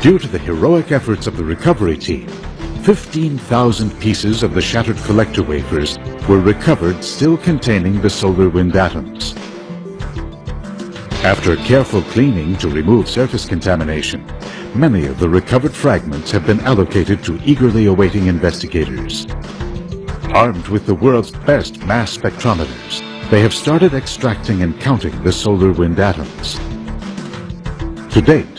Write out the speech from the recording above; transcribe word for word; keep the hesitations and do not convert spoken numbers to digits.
Due to the heroic efforts of the recovery team, fifteen thousand pieces of the shattered collector wafers were recovered, still containing the solar wind atoms. After careful cleaning to remove surface contamination, many of the recovered fragments have been allocated to eagerly awaiting investigators. Armed with the world's best mass spectrometers, they have started extracting and counting the solar wind atoms. To date,